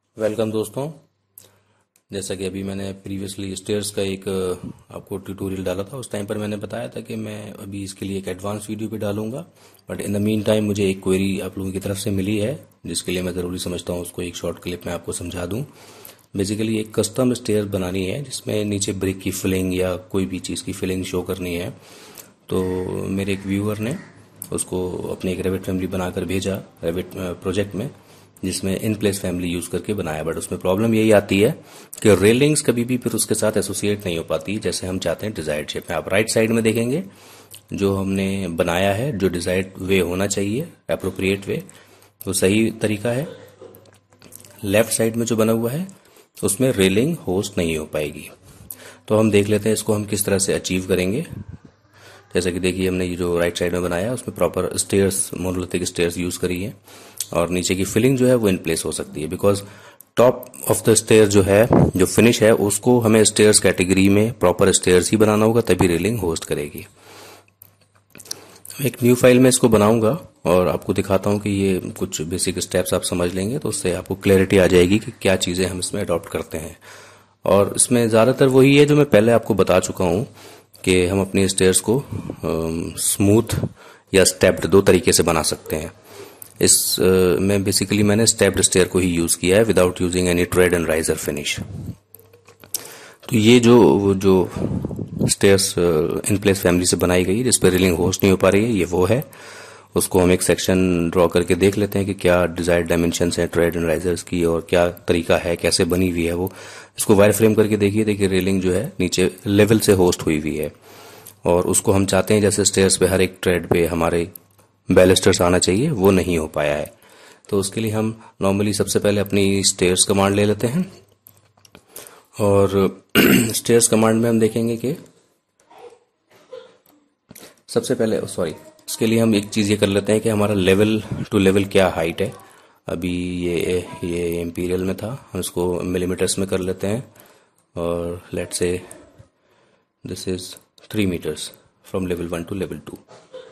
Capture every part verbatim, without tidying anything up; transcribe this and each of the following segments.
Welcome दोस्तों। जैसा कि अभी मैंने प्रीवियसली स्टेयर्स का एक अ, आपको ट्यूटोरियल डाला था। उस टाइम पर मैंने बताया था कि मैं अभी इसके लिए एक एडवांस वीडियो भी डालूंगा, but in the mean time मुझे एक क्वेरी आप लोगों की तरफ से मिली है, जिसके लिए मैं ज़रूरी समझता हूँ उसको एक शॉर्ट क्लिप में आपको समझा दूँ। बेसिकली एक कस्टम स्टेयर बनानी है जिसमें नीचे ब्रिक की फिलिंग या कोई भी चीज़ की फिलिंग शो करनी है। तो मेरे एक व्यूअर ने उसको अपने एक रेविट फैमिली बनाकर भेजा रेविट प्रोजेक्ट में, जिसमें इन प्लेस फैमिली यूज करके बनाया। बट उसमें प्रॉब्लम यही आती है कि रेलिंग्स कभी भी फिर उसके साथ एसोसिएट नहीं हो पाती जैसे हम चाहते हैं डिजायर्ड शेप में। आप राइट साइड में देखेंगे जो हमने बनाया है, जो डिजायर्ड वे होना चाहिए, अप्रोप्रिएट वे, वो सही तरीका है। लेफ्ट साइड में जो बना हुआ है उसमें रेलिंग होस्ट नहीं हो पाएगी। तो हम देख लेते हैं इसको हम किस तरह से अचीव करेंगे। जैसा कि देखिए हमने ये जो राइट साइड में बनाया है उसमें proper stairs, monolithic stairs use करी है, और नीचे की फिलिंग जो है वो इन प्लेस हो सकती है because top of the stair जो है, जो फिनिश है, उसको हमें स्टेयर्स कैटेगरी में प्रॉपर स्टेयर्स ही बनाना होगा, तभी रेलिंग होस्ट करेगी। एक न्यू फाइल में इसको बनाऊंगा और आपको दिखाता हूं कि ये कुछ बेसिक स्टेप्स आप समझ लेंगे तो उससे आपको क्लैरिटी आ जाएगी कि क्या चीजें हम इसमें अडॉप्ट करते हैं। और इसमें ज्यादातर वही है जो मैं पहले आपको बता चुका हूं कि हम अपनी स्टेयर्स को स्मूथ या स्टेप्ड दो तरीके से बना सकते हैं। इस uh, में बेसिकली मैंने स्टेप्ड स्टेयर को ही यूज किया है without using any tread and riser finish. तो ये जो जो स्टेयर्स इन प्लेस फैमिली से बनाई गई जिस पर रेलिंग होस्ट नहीं हो पा रही है, ये वो है। उसको हम एक सेक्शन ड्रॉ करके देख लेते हैं कि क्या डिजायर्ड डायमेंशंस हैं ट्रेड एंड राइजर्स की और क्या तरीका है, कैसे बनी हुई है वो। इसको वायर फ्रेम करके देखिए देखिए रेलिंग जो है नीचे लेवल से होस्ट हुई हुई है, और उसको हम चाहते हैं जैसे स्टेयर्स पे हर एक ट्रेड पे हमारे बैलिस्टर्स आना चाहिए, वो नहीं हो पाया है। तो उसके लिए हम नॉर्मली सबसे पहले अपनी स्टेयर्स कमांड ले लेते हैं, और स्टेयर्स कमांड में हम देखेंगे कि सबसे पहले सॉरी इसके लिए हम एक चीज ये कर लेते हैं कि हमारा लेवल टू लेवल क्या हाइट है। अभी ये ये इंपीरियल में था, हम इसको मिलीमीटर्स में कर लेते हैं, और let's say this is three meters from level one to level two.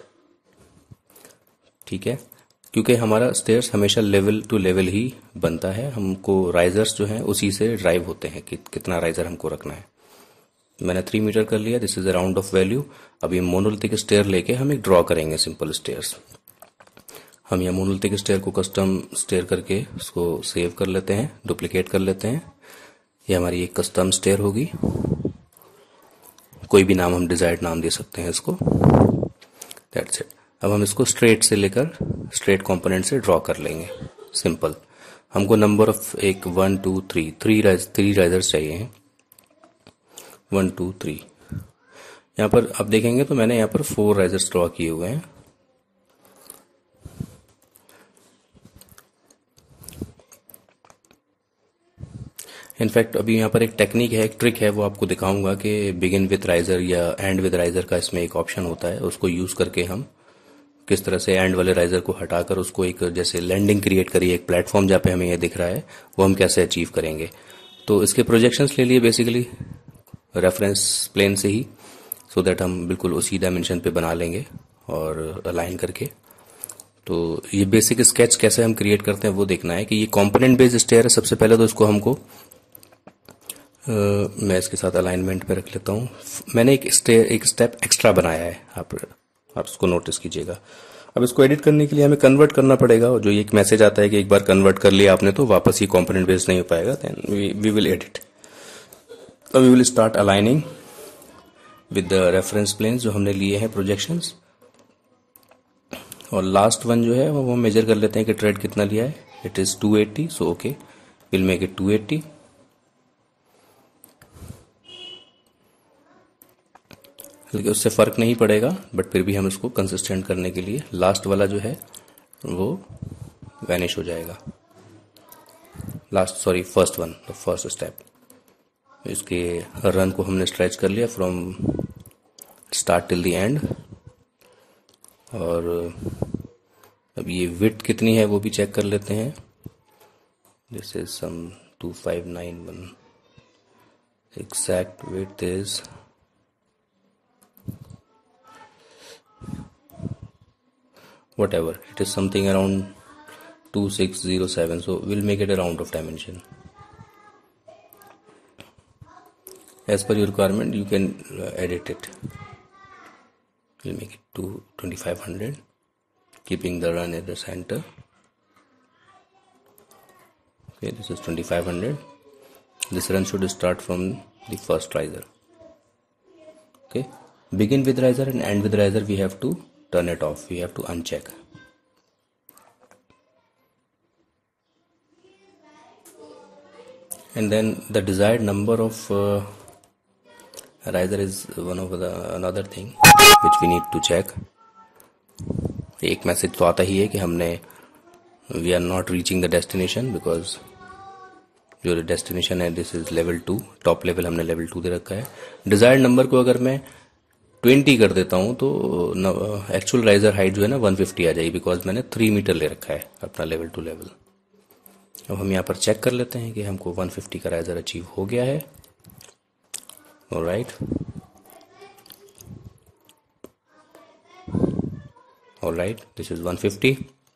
ठीक है, क्योंकि हमारा स्टेयर्स हमेशा लेवल टू लेवल ही बनता है, हमको राइजर्स जो हैं उसी से ड्राइव होते हैं कि कितना राइजर हमको रखना है। मैंने थ्री मीटर कर लिया, this is a round off value. अभी मोनोलिथिक स्टेयर लेके हम एक ड्रॉ करेंगे सिंपल स्टेयर्स। हम यह मोनोलिथिक स्टेयर को कस्टम स्टेयर करके उसको सेव कर लेते हैं, डुप्लीकेट कर लेते हैं। ये हमारी एक कस्टम स्टेयर होगी, कोई भी नाम हम डिजायर्ड नाम दे सकते हैं इसको, दैट्स इट। अब हम इसको स्ट्रेट से लेकर स्ट्रेट कंपोनेंट से ड्रॉ कर लेंगे, सिंपल। हमको नंबर ऑफ एक one two three three rise three risers चाहिए, वन टू थ्री। यहाँ पर आप देखेंगे तो मैंने यहाँ पर फोर राइजर्स ड्रॉ किए हुए हैं। इनफैक्ट अभी यहाँ पर एक टेक्निक है, एक ट्रिक है, वो आपको दिखाऊंगा कि बिगिन विद राइजर या एंड विद राइजर का इसमें एक ऑप्शन होता है। उसको यूज करके हम किस तरह से एंड वाले राइजर को हटाकर उसको एक जैसे लैंडिंग क्रिएट करिए, एक प्लेटफॉर्म जहाँ पे हमें ये दिख रहा है, वो हम कैसे अचीव करेंगे। तो इसके प्रोजेक्शंस ले लिए बेसिकली रेफरेंस प्लेन से ही, सो दैट हम बिल्कुल उसी डायमेंशन पे बना लेंगे और अलाइन करके। तो ये बेसिक स्केच कैसे हम क्रिएट करते हैं वो देखना है कि ये कंपोनेंट बेस्ड स्टेयर है। सबसे पहले तो इसको हमको Uh, मैं इसके साथ अलाइनमेंट पे रख लेता हूँ। मैंने एक स्टेयर एक स्टेप एक्स्ट्रा बनाया है, आप आप उसको नोटिस कीजिएगा। अब इसको एडिट करने के लिए हमें कन्वर्ट करना पड़ेगा, जो ये एक मैसेज आता है कि एक बार कन्वर्ट कर लिया आपने तो वापस ये कंपोनेंट बेस्ड नहीं हो पाएगा, देन वी विल एडिट। तो we will start aligning with the reference planes जो हमने लिए हैं प्रोजेक्शंस, और लास्ट वन जो है वो हम मेजर कर लेते हैं कि ट्रेड कितना लिया है। It is two eighty, so okay will make it two eighty. लेकिन उससे फर्क नहीं पड़ेगा, बट फिर भी हम इसको कंसिस्टेंट करने के लिए लास्ट वाला जो है वो वैनिश हो जाएगा। Last sorry first one, the first step. इसके रन को हमने स्ट्रेच कर लिया from start till the end, और अब ये विड्थ कितनी है वो भी चेक कर लेते हैं। This is some two five nine one, exact width is whatever it is, something around two six zero seven, so we'll make it a round of dimension. As per your requirement, you can uh, edit it. We'll make it to twenty-five hundred, keeping the run at the center. Okay, this is twenty-five hundred. This run should start from the first riser. Okay, begin with riser and end with riser. We have to turn it off. We have to uncheck. And then the desired number of uh, riser is one of the another thing which we need to check. एक message तो आता ही है कि हमने we are not reaching the destination because जो destination है this is level two, top level हमने level two दे रखा है. डिजायर्ड नंबर को अगर मैं ट्वेंटी कर देता हूं तो एक्चुअल राइजर हाइट जो है ना वन फिफ्टी आ जाएगी, बिकॉज मैंने थ्री मीटर ले रखा है अपना लेवल टू लेवल. अब हम यहाँ पर चेक कर लेते हैं कि हमको वन फिफ्टी का राइजर अचीव हो गया है. Alright, alright, this is one fifty.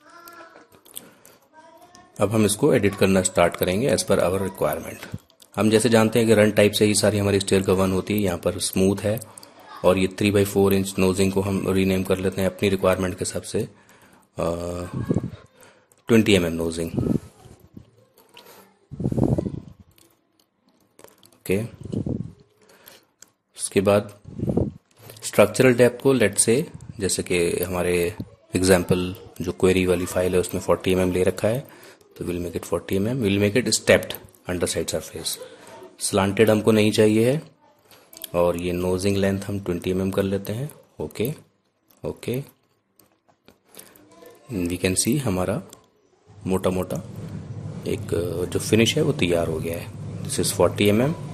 अब हम इसको एडिट करना स्टार्ट करेंगे एज पर आवर रिक्वायरमेंट. हम जैसे जानते हैं कि रन टाइप से ही सारी हमारी स्टेयर का वन होती है. यहाँ पर स्मूथ है और ये three by four inch nosing को हम रीनेम कर लेते हैं अपनी रिक्वायरमेंट के हिसाब से twenty m m nosing. Okay, उसके बाद स्ट्रक्चरल डेप्थ को लेट से, जैसे कि हमारे एग्जाम्पल जो क्वेरी वाली फाइल है उसमें फोर्टी एम एम ले रखा है, तो will make it forty M m. Will make it stepped under side surface. Slanted हमको नहीं चाहिए है. और ये नोजिंग लेंथ हम ट्वेंटी एम एम कर लेते हैं. Okay, okay, we can see हमारा मोटा मोटा एक जो फिनिश है वो तैयार हो गया है. This is forty M m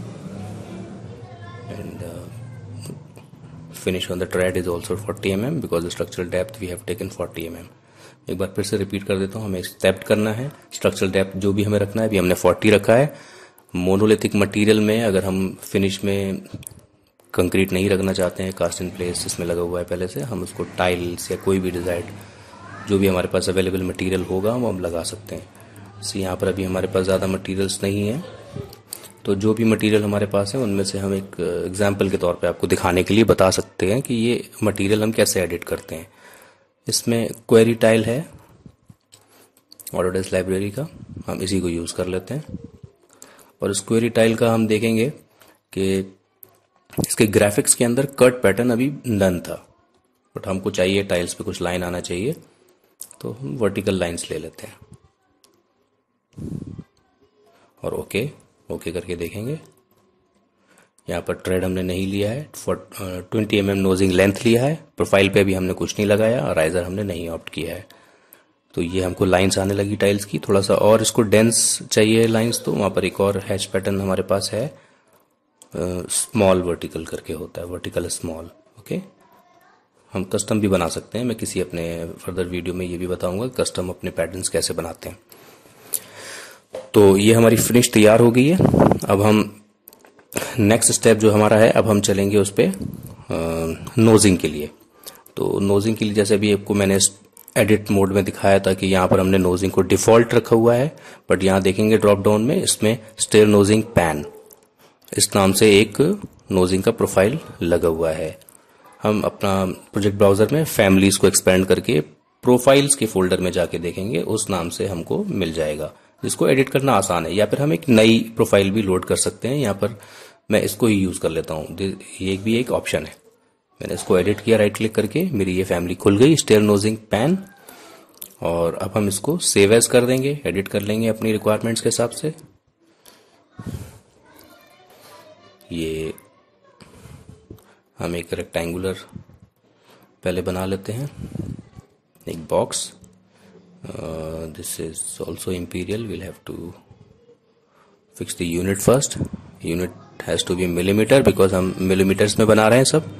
and finish on the tread is also forty M m because the structural depth we have taken forty M m. एक बार फिर से रिपीट कर देता हूँ. हमें स्टेप्ड करना है. स्ट्रक्चरल डेप्थ जो भी हमें रखना है अभी हमने फोर्टी रखा है. मोनोलिथिक मटेरियल में अगर हम फिनिश में कंक्रीट नहीं रखना चाहते हैं, कास्ट इन प्लेस जिसमें लगा हुआ है पहले से, हम उसको टाइल्स या कोई भी डिजायर्ड जो भी हमारे पास अवेलेबल मटेरियल होगा वो हम लगा सकते हैं. सो यहाँ पर अभी हमारे पास ज़्यादा मटेरियल्स नहीं है, तो जो भी मटेरियल हमारे पास है उनमें से हम एक एग्जाम्पल के तौर पे आपको दिखाने के लिए बता सकते हैं कि ये मटेरियल हम कैसे एडिट करते हैं. इसमें क्वेरी टाइल है ऑटोडेस्क लाइब्रेरी का, हम इसी को यूज़ कर लेते हैं. और इस क्वेरी टाइल का हम देखेंगे कि इसके ग्राफिक्स के अंदर कट पैटर्न अभी डन था, बट हमको चाहिए टाइल्स पे कुछ लाइन आना चाहिए, तो हम वर्टिकल लाइंस ले लेते हैं. और ओके ओके करके देखेंगे. यहाँ पर ट्रेड हमने नहीं लिया है. Twenty m m nosing length लिया है. प्रोफाइल पे भी हमने कुछ नहीं लगाया और राइजर हमने नहीं ऑप्ट किया है. तो ये हमको लाइंस आने लगी टाइल्स की. थोड़ा सा और इसको डेंस चाहिए लाइंस, तो वहां पर एक और हैच पैटर्न हमारे पास है, स्मॉल वर्टिकल करके होता है, वर्टिकल स्मॉल. ओके, हम कस्टम भी बना सकते हैं. मैं किसी अपने फर्दर वीडियो में ये भी बताऊंगा कस्टम अपने पैटर्न्स कैसे बनाते हैं. तो ये हमारी फिनिश तैयार हो गई है. अब हम नेक्स्ट स्टेप जो हमारा है, अब हम चलेंगे उस पर नोजिंग के लिए. तो नोजिंग के लिए जैसे अभी आपको मैंने एडिट मोड में दिखाया था कि यहाँ पर हमने नोजिंग को डिफॉल्ट रखा हुआ है, बट यहाँ देखेंगे ड्रॉप डाउन में इसमें स्टेयर नोजिंग पैन इस नाम से एक नोजिंग का प्रोफाइल लगा हुआ है. हम अपना प्रोजेक्ट ब्राउजर में फैमिलीज को एक्सपेंड करके प्रोफाइल्स के फोल्डर में जाके देखेंगे, उस नाम से हमको मिल जाएगा, जिसको एडिट करना आसान है. या फिर हम एक नई प्रोफाइल भी लोड कर सकते हैं. यहाँ पर मैं इसको ही यूज कर लेता हूँ, ये भी एक ऑप्शन है. मैंने इसको एडिट किया राइट क्लिक करके, मेरी ये फैमिली खुल गई, स्टेयर नोजिंग पैन. और अब हम इसको सेव एज कर देंगे, एडिट कर लेंगे अपनी रिक्वायरमेंट्स के हिसाब से. ये हम एक रेक्टेंगुलर पहले बना लेते हैं, एक box. This is also imperial. Will have to fix the unit first. Unit has to be millimeter because हम मिलीमीटर्स में बना रहे हैं सब.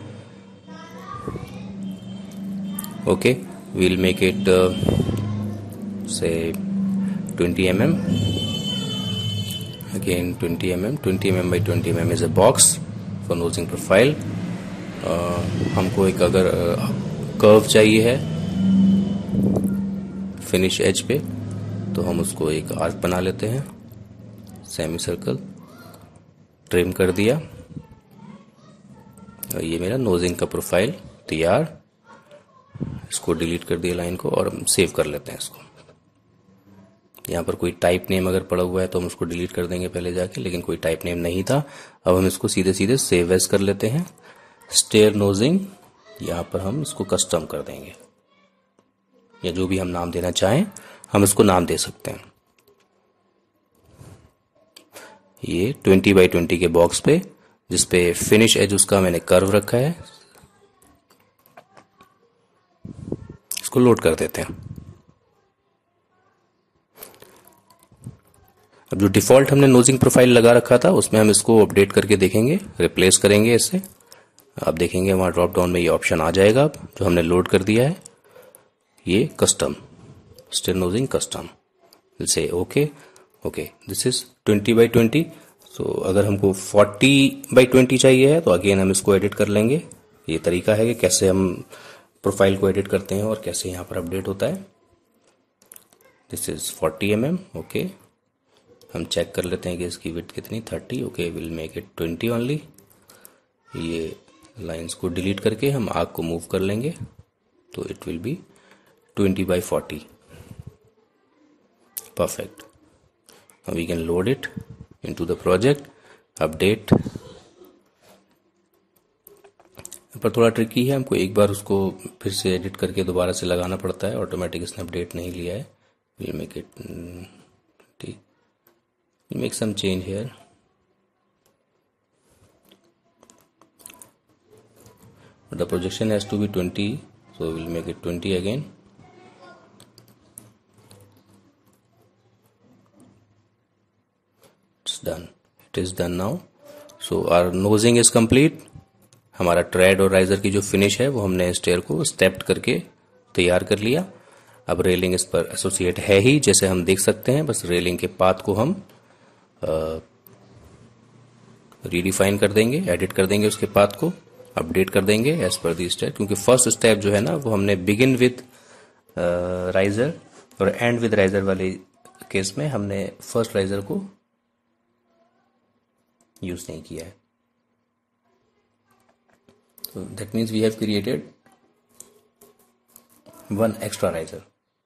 Okay, we'll make it uh, say twenty millimeters. Again twenty millimeters. twenty millimeters by twenty millimeters is a box for nosing profile. uh, हमको एक अगर curve uh, चाहिए है फिनिश एज पे, तो हम उसको एक आर्क बना लेते हैं, सेमी सर्कल, ट्रिम कर दिया, और ये मेरा नोजिंग का प्रोफाइल तैयार। इसको डिलीट कर दिया लाइन को, और हम सेव कर लेते हैं इसको। यहाँ पर कोई टाइप नेम अगर पड़ा हुआ है तो हम उसको डिलीट कर देंगे पहले जाके, लेकिन कोई टाइप नेम नहीं था। अब हम इसको सीधे सीधे सेव एज कर लेते हैं। स्टेयर नोजिंग, यहाँ पर हम इसको कस्टम कर देंगे, या जो भी हम नाम देना चाहें हम इसको नाम दे सकते हैं। ये ट्वेंटी बाई ट्वेंटी के बॉक्स पे, जिसपे फिनिश एज उसका मैंने कर्व रखा है, इसको लोड कर देते हैं। अब जो डिफॉल्ट हमने नोजिंग प्रोफाइल लगा रखा था उसमें हम इसको अपडेट करके देखेंगे, रिप्लेस करेंगे इससे। आप देखेंगे वहां ड्रॉप डाउन में ये ऑप्शन आ जाएगा अब जो हमने लोड कर दिया है, ये custom, stair nosing custom. Say okay okay this is twenty by twenty. So अगर हमको फोर्टी बाई ट्वेंटी चाहिए है तो अगेन हम इसको एडिट कर लेंगे। ये तरीका है कि कैसे हम प्रोफाइल को एडिट करते हैं और कैसे यहाँ पर अपडेट होता है। This is forty M M. Okay, हम चेक कर लेते हैं कि इसकी विड्थ कितनी, thirty. Okay, will make it twenty only. ये लाइंस को डिलीट करके हम आर्क को मूव कर लेंगे तो it will be twenty by forty. Perfect. Now we can load it into the project, update। पर थोड़ा ट्रिकी है, हमको एक बार उसको फिर से एडिट करके दोबारा से लगाना पड़ता है, ऑटोमेटिक इसने अपडेट नहीं लिया है। we'll make it we'll make some change here। but the projection has to be twenty, so we'll make it twenty again। done, it is done now। so our nosing is complete। हमारा tread और riser की जो finish है वो हमने stair को stepped करके तैयार कर लिया। अब रेलिंग इस पर एसोसिएट है ही, जैसे हम देख सकते हैं। बस रेलिंग के पाथ को हम रीडिफाइन कर देंगे, एडिट कर देंगे, उसके पाथ को अपडेट कर देंगे एज पर दी स्टेप। क्योंकि फर्स्ट स्टेप जो है ना वो हमने बिगिन विद राइजर और एंड विद राइजर वाले केस में हमने फर्स्ट राइजर को यूज नहीं किया है। so that means we have created one extra riser।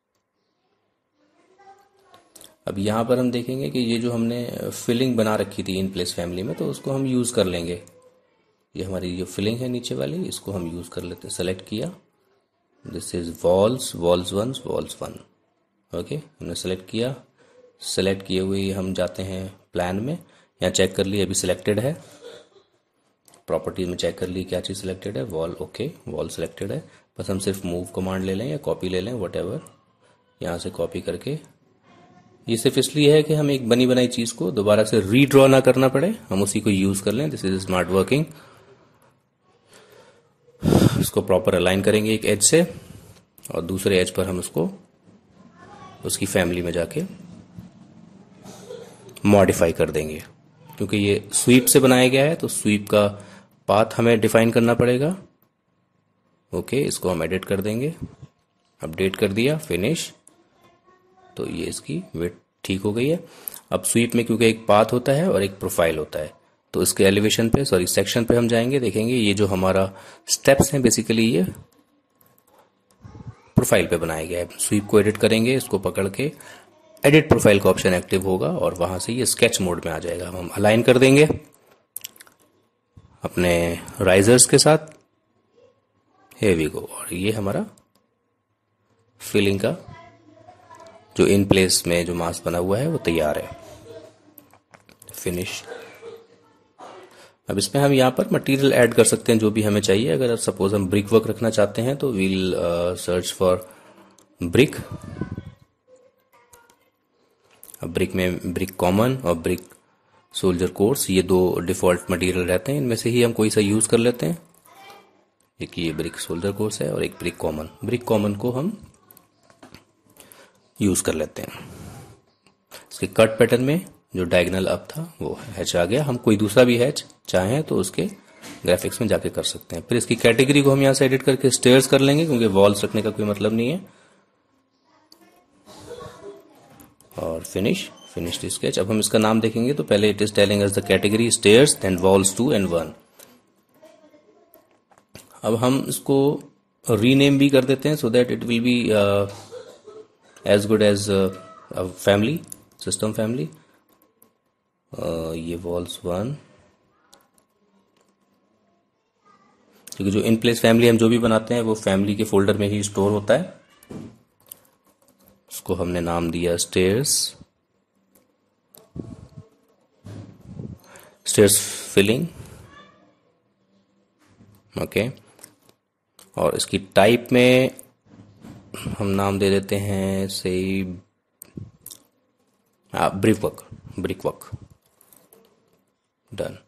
अब यहां पर हम देखेंगे कि ये जो हमने फिलिंग बना रखी थी इन प्लेस फैमिली में, तो उसको हम यूज कर लेंगे। ये हमारी जो फिलिंग है नीचे वाली, इसको हम यूज कर लेते हैं। सेलेक्ट किया, this is walls, walls one, walls one. Okay, हमने सेलेक्ट किया। सेलेक्ट किए हुए हम जाते हैं प्लान में, यहाँ चेक कर लिए अभी सिलेक्टेड है। प्रॉपर्टी में चेक कर ली क्या चीज सिलेक्टेड है, वॉल। ओके, वॉल सिलेक्टेड है। बस हम सिर्फ मूव कमांड ले लें या कॉपी ले लें, वट एवर। यहाँ से कॉपी करके, ये सिर्फ इसलिए है कि हम एक बनी बनाई चीज को दोबारा से रीड्रॉ ना करना पड़े, हम उसी को यूज कर लें। This is smart working. इसको प्रॉपर अलाइन करेंगे एक एज से, और दूसरे एज पर हम उसको उसकी फैमिली में जाके मॉडिफाई कर देंगे। क्योंकि ये स्वीप से बनाया गया है तो स्वीप का पाथ हमें डिफाइन करना पड़ेगा। ओके, इसको हम एडिट कर देंगे, अपडेट कर दिया, फिनिश। तो ये इसकी विड्थ ठीक हो गई है। अब स्वीप में क्योंकि एक पाथ होता है और एक प्रोफाइल होता है, तो इसके एलिवेशन पे, सॉरी सेक्शन पे हम जाएंगे, देखेंगे ये जो हमारा स्टेप्स हैं बेसिकली ये प्रोफाइल पे बनाया गया है। स्वीप को एडिट करेंगे, इसको पकड़ के एडिट प्रोफाइल का ऑप्शन एक्टिव होगा और वहां से ये स्केच मोड में आ जाएगा। हम अलाइन कर देंगे अपने राइजर्स के साथ। here we go। और ये हमारा फिलिंग का जो इन प्लेस में जो मास्क बना हुआ है वो तैयार है। फिनिश। अब इसमें हम यहाँ पर मटेरियल ऐड कर सकते हैं जो भी हमें चाहिए। अगर सपोज हम ब्रिक वर्क रखना चाहते हैं तो वील सर्च फॉर ब्रिक। अब ब्रिक में ब्रिक कॉमन और ब्रिक सोल्जर कोर्स, ये दो डिफॉल्ट मटेरियल रहते हैं, इनमें से ही हम कोई सा यूज कर लेते हैं। एक ये ब्रिक सोल्जर कोर्स है और एक ब्रिक कॉमन। ब्रिक कॉमन को हम यूज कर लेते हैं। इसके कट पैटर्न में जो डायगोनल अप था वो हैच आ गया। हम कोई दूसरा भी हैच चाहें तो उसके ग्राफिक्स में जाके कर सकते हैं। फिर इसकी कैटेगरी को हम यहां से एडिट करके स्टेयर्स कर लेंगे, क्योंकि वॉल्स रखने का कोई मतलब नहीं है। और फिनिश फिनिश द स्केच। अब हम इसका नाम देखेंगे तो पहले it is telling us the category stairs, then walls two and one. अब हम इसको रीनेम भी कर देते हैं so that it will be as good as family, system family. ये वॉल्स वन, क्योंकि जो इन प्लेस फैमिली हम जो भी बनाते हैं वो फैमिली के फोल्डर में ही स्टोर होता है। उसको हमने नाम दिया स्टेयर्स, स्टेयर्स फिलिंग, ओके। और इसकी टाइप में हम नाम दे देते हैं से brick work, brick work, done.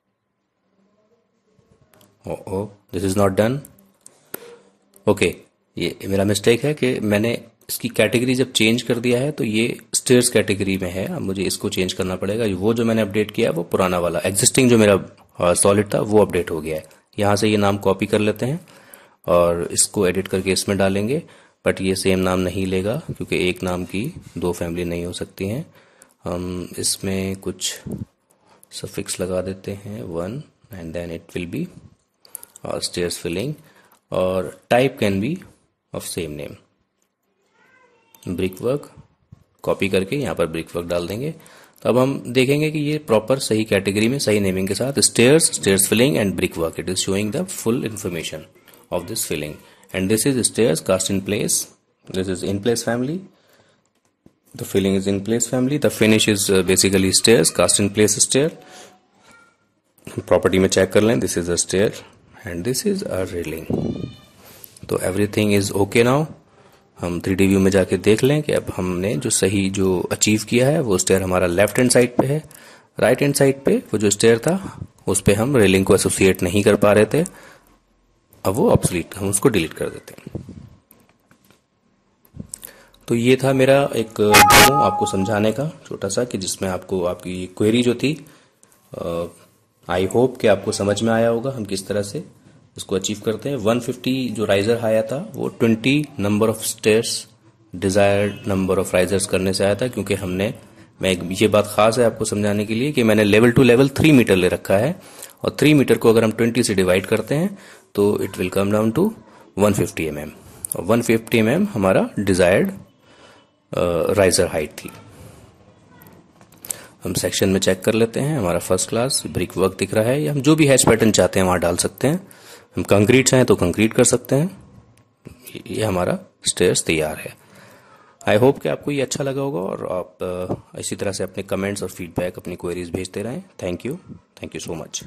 Oh oh this is not done, okay. ये मेरा मिस्टेक है कि मैंने इसकी कैटेगरी जब चेंज कर दिया है तो ये स्टेयर्स कैटेगरी में है। अब मुझे इसको चेंज करना पड़ेगा। वो जो मैंने अपडेट किया है वो पुराना वाला, एग्जिस्टिंग जो मेरा सॉलिड था वो अपडेट हो गया है। यहां से ये नाम कॉपी कर लेते हैं और इसको एडिट करके इसमें डालेंगे, बट ये सेम नाम नहीं लेगा क्योंकि एक नाम की दो फैमिली नहीं हो सकती हैं। हम इसमें कुछ सफिक्स लगा देते हैं, one, and then it will be stairs filling, और type can be of same name, brick work. Copy करके यहाँ पर ब्रिक वर्क डाल देंगे। तो अब हम देखेंगे कि ये प्रॉपर सही कैटेगरी में सही नेमिंग के साथ stairs, stairs filling and brick work, it is showing the full information of this filling. And this is stairs cast in place. This is in place family. The filling is in place family. The finish is uh, basically stairs cast in place stair. Property में check कर लें, this is a stair and this is a railing. तो everything is okay now. हम three D view में जाके देख लें कि अब हमने जो सही जो अचीव किया है वो स्टेयर हमारा लेफ्ट हैंड साइड पे है। राइट हैंड साइड पे वो जो स्टेयर था उस पे हम रेलिंग को एसोसिएट नहीं कर पा रहे थे। अब वो ऑब्सोलीट, हम उसको डिलीट कर देते हैं। तो ये था मेरा एक डेमो आपको समझाने का छोटा सा, कि जिसमें आपको आपकी क्वेरी जो थी, आई होप कि आपको समझ में आया होगा हम किस तरह से इसको अचीव करते हैं। वन फिफ्टी जो राइजर आया था वो twenty number of stairs, desired number of risers करने से आया था, क्योंकि हमने, मैं ये बात खास है आपको समझाने के लिए कि मैंने level to level three meter ले रखा है, और थ्री मीटर को अगर हम ट्वेंटी से डिवाइड करते हैं तो it will come down to one fifty M M, और वन फिफ्टी एम एम हमारा डिजायर्ड राइजर हाइट थी। हम सेक्शन में चेक कर लेते हैं, हमारा फर्स्ट क्लास ब्रिक वर्क दिख रहा है, या हम जो भी हैच पैटर्न चाहते हैं वहां डाल सकते हैं। हम कंक्रीट चाहें तो कंक्रीट कर सकते हैं। ये हमारा स्टेयर्स तैयार है। आई होप कि आपको ये अच्छा लगा होगा, और आप uh, इसी तरह से अपने कमेंट्स और फीडबैक, अपनी क्वेरीज भेजते रहें। Thank you, thank you so much.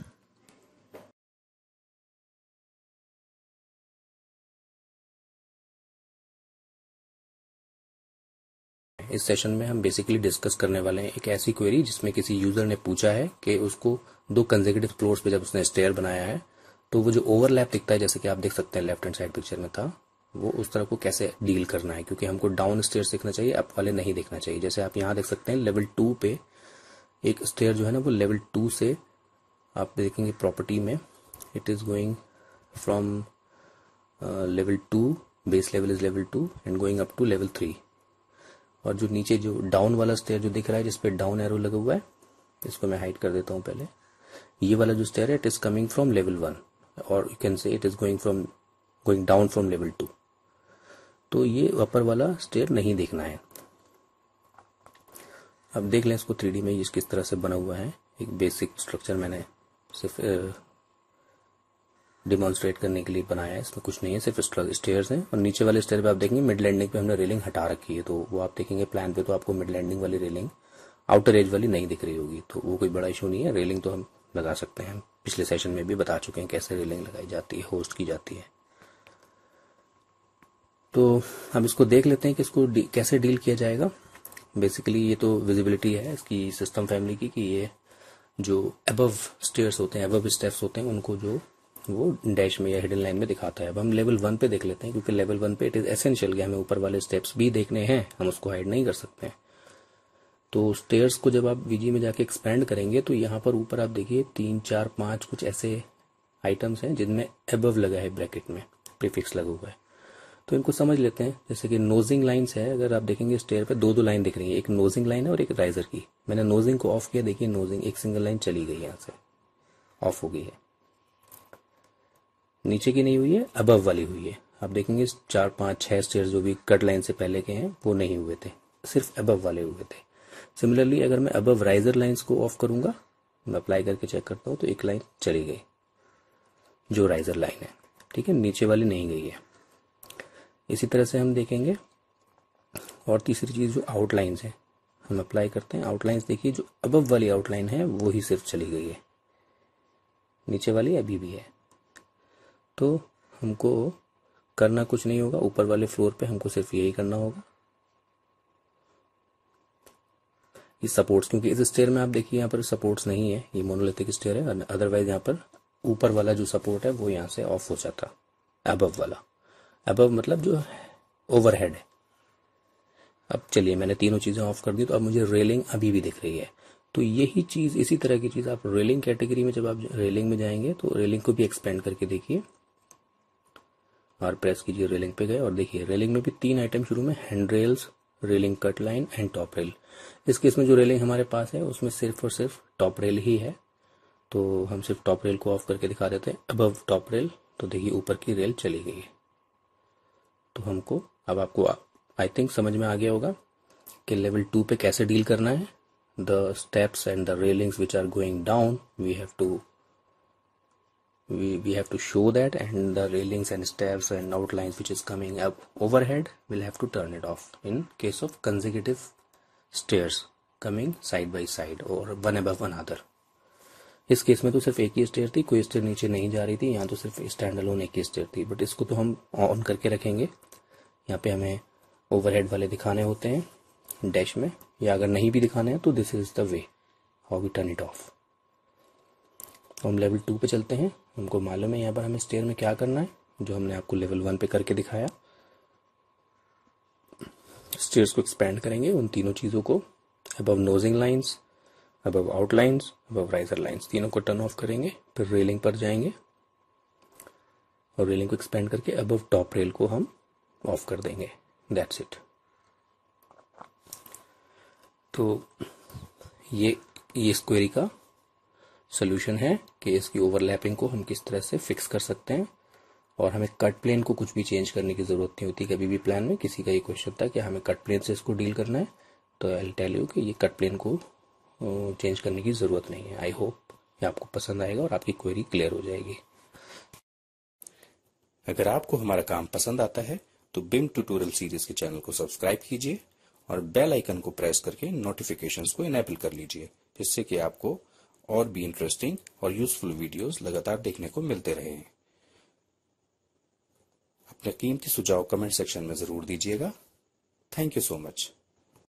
इस सेशन में हम बेसिकली डिस्कस करने वाले हैं एक ऐसी क्वेरी जिसमें किसी यूजर ने पूछा है कि उसको दो कंसेक्यूटिव फ्लोर्स पे जब उसने स्टेयर बनाया है तो वो जो ओवरलैप दिखता है, जैसे कि आप देख सकते हैं लेफ्ट हैंड साइड पिक्चर में था, वो उस तरह को कैसे डील करना है, क्योंकि हमको डाउन स्टेयर्स दिखना चाहिए, अप वाले नहीं दिखना चाहिए। जैसे आप यहाँ देख सकते हैं लेवल टू पे एक स्टेयर जो है ना वो लेवल टू से, आप देखेंगे प्रॉपर्टी में, it is going from level two, base level is level two and going up to level three. और जो नीचे जो डाउन वाला स्टेयर जो दिख रहा है जिसपे डाउन एरो लगा हुआ है, इसको मैं हाइड कर देता हूं पहले। ये वाला जो स्टेयर है it is coming from level one, और you can say it is going from going down from level two. तो ये अपर वाला स्टेयर नहीं देखना है। अब देख लें इसको थ्री डी में ये किस तरह से बना हुआ है। एक बेसिक स्ट्रक्चर मैंने सिर्फ डिमॉन्स्ट्रेट करने के लिए बनाया है, इसमें कुछ नहीं है, सिर्फ स्टेयर्स हैं। और नीचे वाले स्टेयर पे आप देखेंगे मिड लैंडिंग पे हमने रेलिंग हटा रखी है, तो वो आप देखेंगे प्लान पे तो आपको मिड लैंडिंग वाली रेलिंग आउटर एज वाली नहीं दिख रही होगी, तो वो कोई बड़ा इशू नहीं है। रेलिंग तो हम लगा सकते हैं, पिछले सेशन में भी बता चुके हैं कैसे रेलिंग लगाई जाती है, होस्ट की जाती है। तो हम इसको देख लेते हैं कि इसको डी, कैसे डील किया जाएगा। बेसिकली ये तो विजिबिलिटी है इसकी सिस्टम फैमिली की, कि ये जो अबव स्टेयर्स होते हैं, अबव स्टेप्स होते हैं, उनको जो वो डैश में या हिडन लाइन में दिखाता है। अब हम लेवल वन पे देख लेते हैं, क्योंकि लेवल वन पे इट इज एसेंशियल कि हमें ऊपर वाले स्टेप्स भी देखने हैं, हम उसको हाइड नहीं कर सकते हैं। तो स्टेयर्स को जब आप वीजी में जाके एक्सपेंड करेंगे तो यहाँ पर ऊपर आप देखिए तीन चार पांच कुछ ऐसे आइटम्स हैं जिनमें अबव लगा है, ब्रैकेट में प्रीफिक्स लगा हुआ है। तो इनको समझ लेते हैं। जैसे कि नोजिंग लाइन्स है, अगर आप देखेंगे स्टेयर पे दो दो लाइन दिख रही है, एक नोजिंग लाइन है और एक राइजर की। मैंने नोजिंग को ऑफ किया, देखिए नोजिंग एक सिंगल लाइन चली गई, यहाँ से ऑफ हो गई है। नीचे की नहीं हुई है, अबव वाली हुई है। आप देखेंगे चार पांच छह स्टेयर जो भी कट लाइन से पहले के हैं वो नहीं हुए थे, सिर्फ अबव वाले हुए थे। सिमिलरली अगर मैं अबव राइजर लाइंस को ऑफ करूंगा, मैं अप्लाई करके चेक करता हूँ तो एक लाइन चली गई जो राइजर लाइन है, ठीक है, नीचे वाली नहीं गई है। इसी तरह से हम देखेंगे। और तीसरी चीज जो आउटलाइंस है, हम अप्लाई करते हैं आउटलाइंस, देखिए जो अबव वाली आउटलाइन है वो ही सिर्फ चली गई है, नीचे वाली अभी भी है। तो हमको करना कुछ नहीं होगा, ऊपर वाले फ्लोर पे हमको सिर्फ यही करना होगा। ये सपोर्ट्स, क्योंकि इस स्टेयर में आप देखिए यहाँ पर सपोर्ट्स नहीं है, ये मोनोलिथिक स्टेयर है, अदरवाइज यहाँ पर ऊपर वाला जो सपोर्ट है वो यहाँ से ऑफ हो जाता, अबव वाला। अबव मतलब जो ओवरहेड है। अब चलिए मैंने तीनों चीजें ऑफ कर दी, तो अब मुझे रेलिंग अभी भी दिख रही है। तो यही चीज, इसी तरह की चीज आप रेलिंग कैटेगरी में, जब आप रेलिंग में जाएंगे तो रेलिंग को भी एक्सपेंड करके देखिए और प्रेस कीजिए, रेलिंग पे गए और देखिए रेलिंग में भी तीन आइटम शुरू में, hand rails, railing cut line and top rail. इस केस में जो रेलिंग हमारे पास है उसमें सिर्फ और सिर्फ टॉप रेल ही है, तो हम सिर्फ टॉप रेल को ऑफ करके दिखा देते हैं, अबव टॉप रेल। तो देखिए ऊपर की रेल चली गई है। तो हमको अब आपको आई थिंक समझ में आ गया होगा कि लेवल टू पे कैसे डील करना है। The steps and the railings which are going down, we have to we we have to show that, and the railings and steps and outlines which is coming up overhead, we'll have to turn it off in case of consecutive stairs coming side by side or one above another। इस case में तो सिर्फ एक ही stair थी, कोई stair नीचे नहीं जा रही थी, यहाँ तो सिर्फ स्टैंड अलोन एक ही स्टेयर थी, बट इसको तो हम ऑन करके रखेंगे। यहाँ पे हमें ओवरहेड वाले दिखाने होते हैं डैश में, या अगर नहीं भी दिखाने हैं तो this is the way how we turn it off. तो हम लेवल टू पे चलते हैं। हमको मालूम है यहाँ पर हमें स्टेयर में क्या करना है, जो हमने आपको लेवल वन पे करके दिखाया। स्टेयर्स को एक्सपेंड करेंगे, उन तीनों चीजों को, above nosing lines, above outlines, above riser lines, तीनों को टर्न ऑफ करेंगे। फिर रेलिंग पर जाएंगे और रेलिंग को एक्सपेंड करके अबव टॉप रेल को हम ऑफ कर देंगे। That's it. तो ये ये इस क्वेरी का सोल्यूशन है कि इसकी ओवरलैपिंग को हम किस तरह से फिक्स कर सकते हैं, और हमें कट प्लेन को कुछ भी चेंज करने की जरूरत नहीं होती। कभी भी प्लान में किसी का ये क्वेश्चन था कि हमें कट प्लेन से इसको डील करना है, तो आई विल टेल यू कि ये कट प्लेन को चेंज करने की जरूरत नहीं है। आई होप ये आपको पसंद आएगा और आपकी क्वेरी क्लियर हो जाएगी। अगर आपको हमारा काम पसंद आता है तो बिम ट्यूटोरियल सीरीज के चैनल को सब्सक्राइब कीजिए और बेल आइकन को प्रेस करके नोटिफिकेशंस को इनेबल कर लीजिए, जिससे कि आपको और भी इंटरेस्टिंग और यूजफुल वीडियोस लगातार देखने को मिलते रहे। अपने कीमती सुझाव कमेंट सेक्शन में जरूर दीजिएगा। Thank you so much.